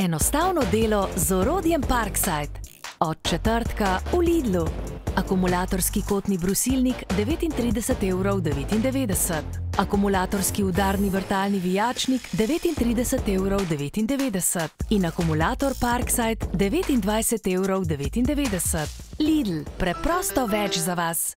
Enostavno delo z orodjem Parkside. Od četrtka v Lidlu. Akumulatorski kotni brusilnik 39,99 €. Akumulatorski udarni vrtalni vijačnik 39,99 € in akumulator Parkside 29,99 €. Lidl, preprosto več za vas.